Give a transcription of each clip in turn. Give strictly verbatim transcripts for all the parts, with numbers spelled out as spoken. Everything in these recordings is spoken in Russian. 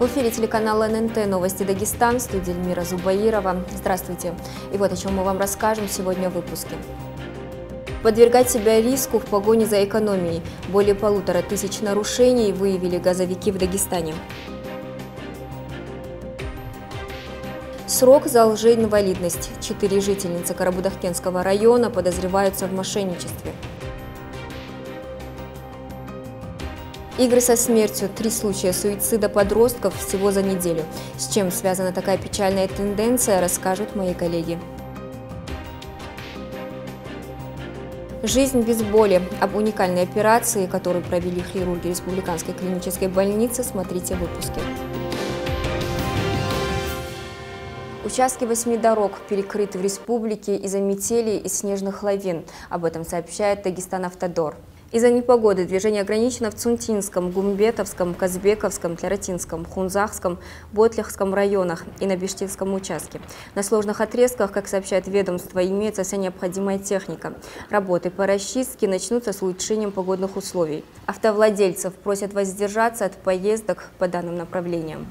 В эфире телеканала эн эн тэ «Новости Дагестан», в студии Эльмира Зубаирова. Здравствуйте. И вот о чем мы вам расскажем сегодня в выпуске. Подвергать себя риску в погоне за экономией. Более полутора тысяч нарушений выявили газовики в Дагестане. Срок за лжеинвалидность. Четыре жительницы Карабудахкенского района подозреваются в мошенничестве. Игры со смертью. Три случая суицида подростков всего за неделю. С чем связана такая печальная тенденция, расскажут мои коллеги. Жизнь без боли. Об уникальной операции, которую провели хирурги Республиканской клинической больницы, смотрите в выпуске. Участки восьми дорог перекрыты в республике из-за метели и снежных лавин. Об этом сообщает Дагестанавтодор. Из-за непогоды движение ограничено в Цунтинском, Гумбетовском, Казбековском, Тляратинском, Хунзахском, Ботлихском районах и на Бештинском участке. На сложных отрезках, как сообщает ведомство, имеется вся необходимая техника. Работы по расчистке начнутся с улучшением погодных условий. Автовладельцев просят воздержаться от поездок по данным направлениям.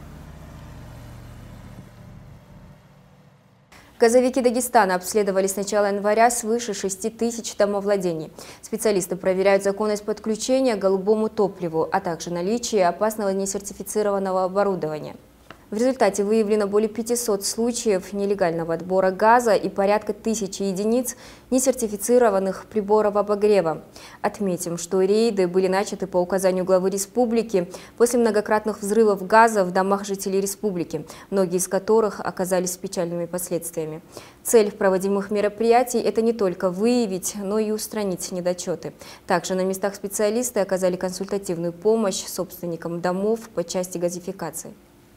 Газовики Дагестана обследовали с начала января свыше шести тысяч домовладений. Специалисты проверяют законность подключения к голубому топливу, а также наличие опасного несертифицированного оборудования. В результате выявлено более пятисот случаев нелегального отбора газа и порядка тысячи единиц несертифицированных приборов обогрева. Отметим, что рейды были начаты по указанию главы республики после многократных взрывов газа в домах жителей республики, многие из которых оказались с печальными последствиями. Цель проводимых мероприятий – это не только выявить, но и устранить недочеты. Также на местах специалисты оказали консультативную помощь собственникам домов по части газификации.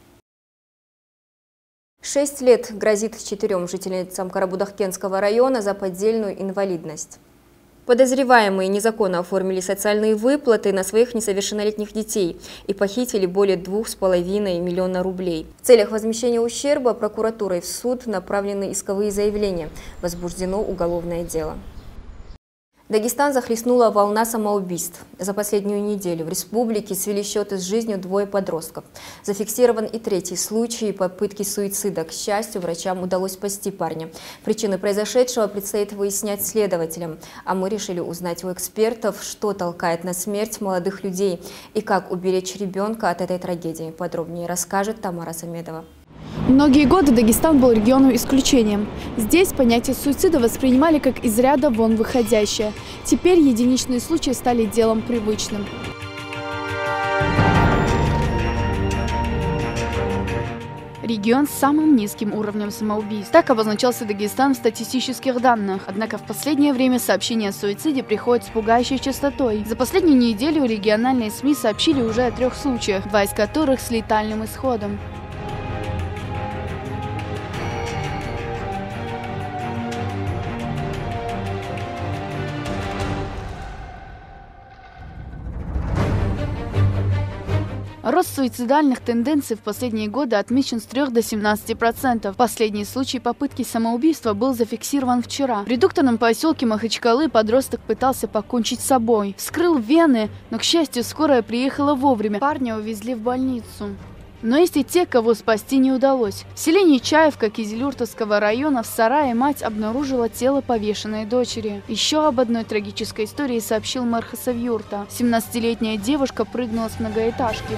Шесть лет грозит четырем жительницам Карабудахкенского района за поддельную инвалидность. Подозреваемые незаконно оформили социальные выплаты на своих несовершеннолетних детей и похитили более двух с половиной миллиона рублей. В целях возмещения ущерба прокуратурой в суд направлены исковые заявления. Возбуждено уголовное дело. Дагестан захлестнула волна самоубийств. За последнюю неделю в республике свели счеты с жизнью двое подростков. Зафиксирован и третий случай попытки суицида. К счастью, врачам удалось спасти парня. Причины произошедшего предстоит выяснять следователям. А мы решили узнать у экспертов, что толкает на смерть молодых людей и как уберечь ребенка от этой трагедии. Подробнее расскажет Тамара Самедова. Многие годы Дагестан был регионом исключением. Здесь понятие суицида воспринимали как из ряда вон выходящее. Теперь единичные случаи стали делом привычным. Регион с самым низким уровнем самоубийств. Так обозначался Дагестан в статистических данных. Однако в последнее время сообщения о суициде приходят с пугающей частотой. За последнюю неделю региональные СМИ сообщили уже о трех случаях, два из которых с летальным исходом. Рост суицидальных тенденций в последние годы отмечен с трёх до семнадцати процентов. Последний случай попытки самоубийства был зафиксирован вчера. В редукторном поселке Махачкалы подросток пытался покончить с собой. Вскрыл вены, но, к счастью, скорая приехала вовремя. Парня увезли в больницу. Но есть и те, кого спасти не удалось. В селении Чаевка Кизилюртовского района в сарае мать обнаружила тело повешенной дочери. Еще об одной трагической истории сообщил мэр Хасавюрта. семнадцатилетняя девушка прыгнула с многоэтажки.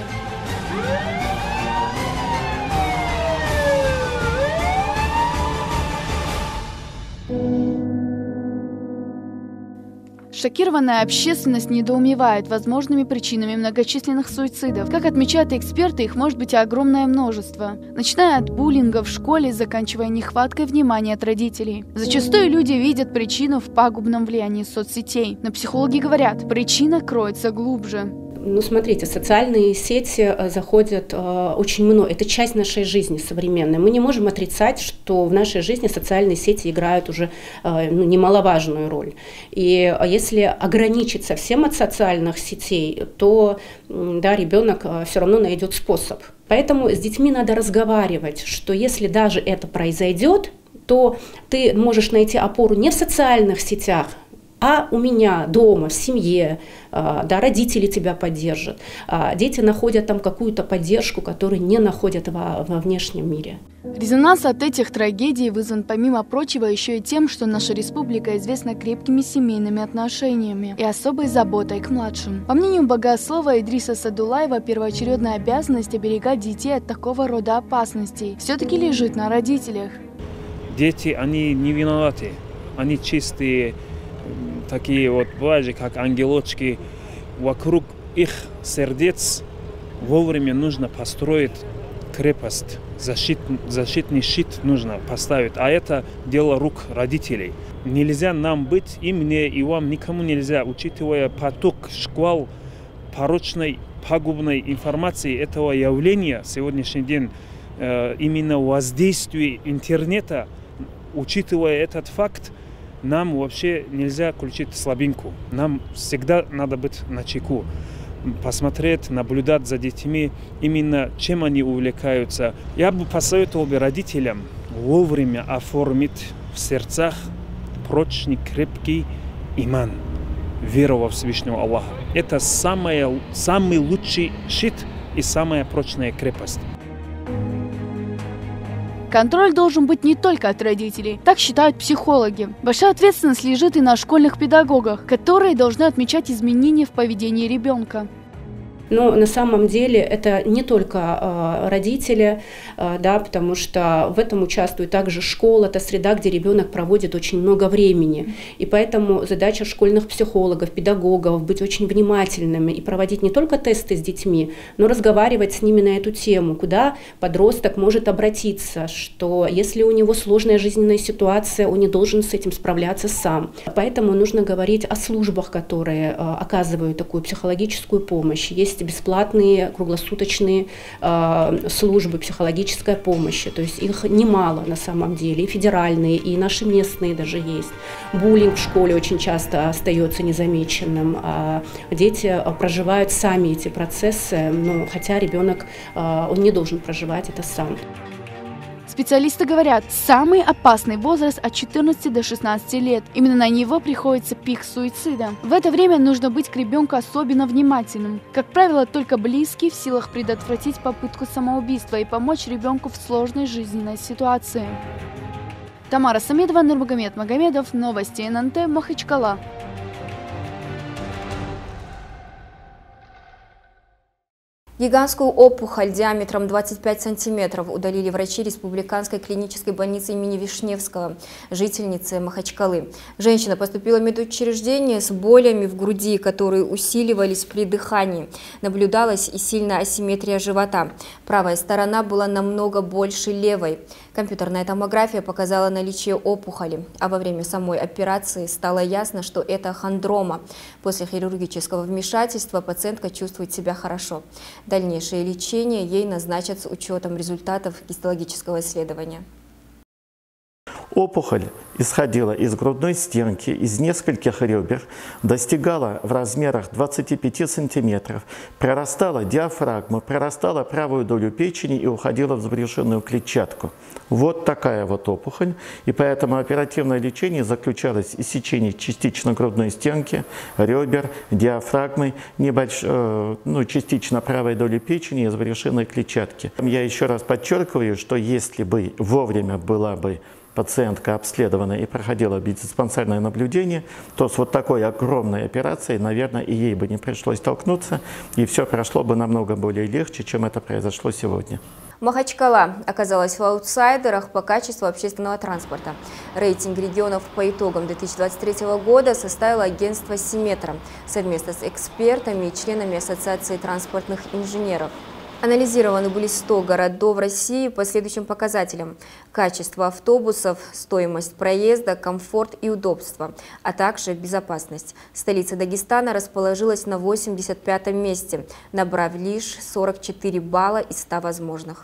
Шокированная общественность недоумевает возможными причинами многочисленных суицидов. Как отмечают эксперты, их может быть огромное множество. Начиная от буллинга в школе, заканчивая нехваткой внимания от родителей. Зачастую люди видят причину в пагубном влиянии соцсетей. Но психологи говорят, причина кроется глубже. Ну, смотрите, социальные сети заходят э, очень много. Это часть нашей жизни современной. Мы не можем отрицать, что в нашей жизни социальные сети играют уже э, ну, немаловажную роль. И если ограничить совсем от социальных сетей, то да, ребенок все равно найдет способ. Поэтому с детьми надо разговаривать, что если даже это произойдет, то ты можешь найти опору не в социальных сетях, А у меня дома, в семье, да, родители тебя поддержат, дети находят там какую-то поддержку, которую не находят во, во внешнем мире. Резонанс от этих трагедий вызван, помимо прочего, еще и тем, что наша республика известна крепкими семейными отношениями и особой заботой к младшим. По мнению богослова Идриса Садулаева, первоочередная обязанность оберегать детей от такого рода опасностей все-таки лежит на родителях. Дети, они не виноваты, они чистые, такие вот, бывают же, как ангелочки. Вокруг их сердец вовремя нужно построить крепость, защит, защитный щит нужно поставить, а это дело рук родителей. Нельзя нам быть, и мне, и вам, никому нельзя, учитывая поток, шквал порочной, пагубной информации этого явления, сегодняшний день, э, именно воздействие интернета, учитывая этот факт, нам вообще нельзя включить слабинку. Нам всегда надо быть начеку, посмотреть, наблюдать за детьми, именно чем они увлекаются. Я бы посоветовал бы родителям вовремя оформить в сердцах прочный, крепкий иман, веру во Всевышнего Аллаха. Это самое, самый лучший щит и самая прочная крепость. Контроль должен быть не только от родителей, так считают психологи. Большая ответственность лежит и на школьных педагогах, которые должны отмечать изменения в поведении ребенка. Но на самом деле это не только э, родители, э, да, потому что в этом участвует также школа, это среда, где ребенок проводит очень много времени. И поэтому задача школьных психологов, педагогов быть очень внимательными и проводить не только тесты с детьми, но разговаривать с ними на эту тему, куда подросток может обратиться, что если у него сложная жизненная ситуация, он не должен с этим справляться сам. Поэтому нужно говорить о службах, которые э, оказывают такую психологическую помощь. Есть бесплатные круглосуточные э, службы психологической помощи, то есть их немало на самом деле, и федеральные, и наши местные даже есть. Буллинг в школе очень часто остается незамеченным, а дети проживают сами эти процессы, но хотя ребенок э, он не должен проживать это сам. Специалисты говорят, самый опасный возраст от четырнадцати до шестнадцати лет. Именно на него приходится пик суицида. В это время нужно быть к ребенку особенно внимательным. Как правило, только близкие в силах предотвратить попытку самоубийства и помочь ребенку в сложной жизненной ситуации. Тамара Самедова, Нурмагомед Магомедов, новости эн эн тэ, Махачкала. Гигантскую опухоль диаметром двадцать пять сантиметров удалили врачи Республиканской клинической больницы имени Вишневского, жительницы Махачкалы. Женщина поступила в медучреждение с болями в груди, которые усиливались при дыхании. Наблюдалась и сильная асимметрия живота. Правая сторона была намного больше левой. Компьютерная томография показала наличие опухоли, а во время самой операции стало ясно, что это хондрома. После хирургического вмешательства пациентка чувствует себя хорошо. Дальнейшее лечение ей назначат с учетом результатов гистологического исследования. Опухоль исходила из грудной стенки, из нескольких ребер, достигала в размерах двадцати пяти сантиметров, прорастала диафрагму, прорастала правую долю печени и уходила в забрюшинную клетчатку. Вот такая вот опухоль, и поэтому оперативное лечение заключалось из сечения частично грудной стенки, ребер, диафрагмы, небольш... ну, частично правой доли печени и забрюшинной клетчатки. Я еще раз подчеркиваю, что если бы вовремя была бы пациентка обследована и проходила диспансерное наблюдение, то с вот такой огромной операцией, наверное, и ей бы не пришлось столкнуться, и все прошло бы намного более легче, чем это произошло сегодня. Махачкала оказалась в аутсайдерах по качеству общественного транспорта. Рейтинг регионов по итогам две тысячи двадцать третьего года составило агентство «Симметра» совместно с экспертами и членами Ассоциации транспортных инженеров. Анализированы были сто городов России по следующим показателям: качество автобусов, стоимость проезда, комфорт и удобство, а также безопасность. Столица Дагестана расположилась на восемьдесят пятом месте, набрав лишь сорок четыре балла из ста возможных.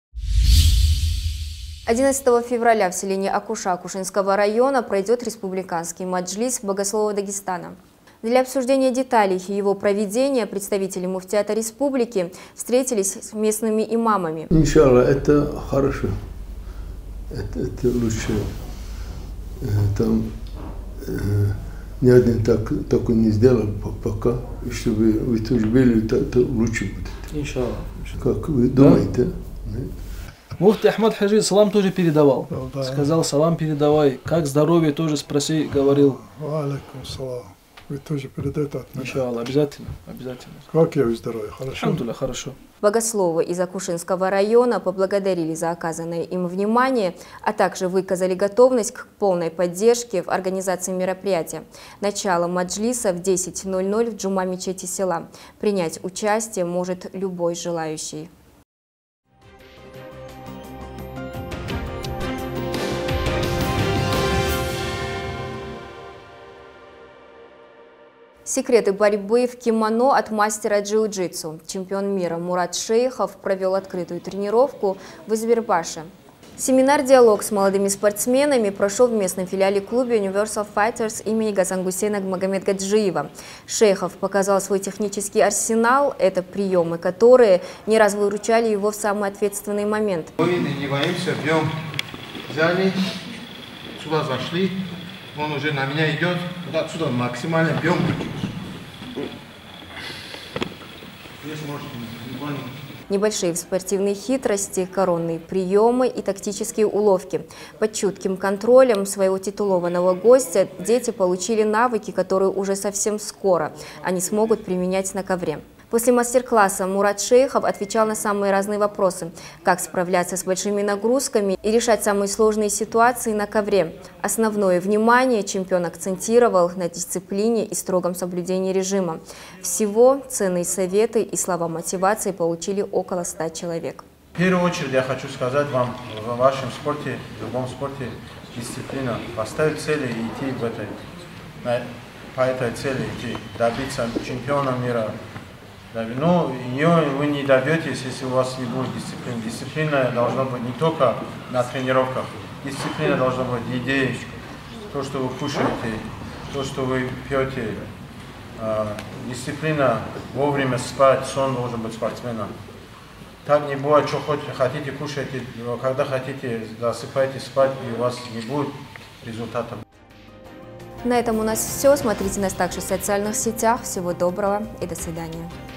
одиннадцатого февраля в селении Акуша Акушинского района пройдет республиканский маджлис богословов Дагестана. Для обсуждения деталей его проведения представители муфтиата республики встретились с местными имамами. Иншаллах, это хорошо, это, это лучше. Там ни один так, такой не сделал пока. Чтобы вы тоже были, то, то лучше будет. Иншаллах. Как вы думаете? Да? Муфти Ахмад Хаджи салам тоже передавал. Да. Сказал, салам передавай. Как здоровье тоже спроси, говорил. Валейкум салам. Вы тоже передайте от меня. Иншаллах, обязательно, обязательно. Как я здоровья? Хорошо? Алхамдулилля, хорошо. Богословы из Акушинского района поблагодарили за оказанное им внимание, а также выказали готовность к полной поддержке в организации мероприятия. Начало маджлиса в десять ноль ноль в джума мечети села. Принять участие может любой желающий. Секреты борьбы в кимоно от мастера джиу-джитсу. Чемпион мира Мурат Шейхов провел открытую тренировку в Избербаше. Семинар-диалог с молодыми спортсменами прошел в местном филиале клуба Universal Fighters имени Газангусейна Магомедгаджиева. Шейхов показал свой технический арсенал. Это приемы, которые не раз выручали его в самый ответственный момент. Мы не боимся, бьем, взяли, сюда зашли, он уже на меня идет, вот отсюда максимально бьем. Здесь может буквально... Небольшие спортивные хитрости, коронные приемы и тактические уловки. Под чутким контролем своего титулованного гостя дети получили навыки, которые уже совсем скоро они смогут применять на ковре. После мастер-класса Мурат Шейхов отвечал на самые разные вопросы, как справляться с большими нагрузками и решать самые сложные ситуации на ковре. Основное внимание чемпион акцентировал на дисциплине и строгом соблюдении режима. Всего ценные советы и слова мотивации получили около ста человек. В первую очередь я хочу сказать вам, в вашем спорте, в любом спорте, дисциплина. Поставить цели и идти в этой, по этой цели идти, добиться чемпиона мира. Но ее вы не добьетесь, если у вас не будет дисциплины. Дисциплина должна быть не только на тренировках. Дисциплина должна быть идеей, то, что вы кушаете, то, что вы пьете. Дисциплина вовремя спать, сон должен быть спортсмена. Так не бывает, что хотите кушайте, когда хотите засыпайте спать, и у вас не будет результата. На этом у нас все. Смотрите нас также в социальных сетях. Всего доброго и до свидания.